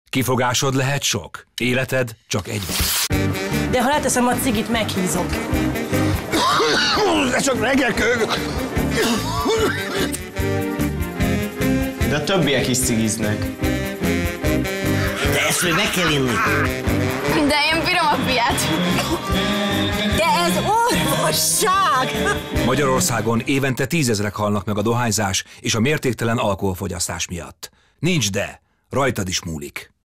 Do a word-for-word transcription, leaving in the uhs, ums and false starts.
Kifogásod lehet sok, életed csak egy van. De ha leteszem a cigit, meghízok. De csak regekök! De a többiek is cigiznek. De ezt még meg kell inni. De én bírom a fiát. De ez orvosság! Magyarországon évente tízezrek halnak meg a dohányzás és a mértéktelen alkoholfogyasztás miatt. Nincs de, rajtad is múlik.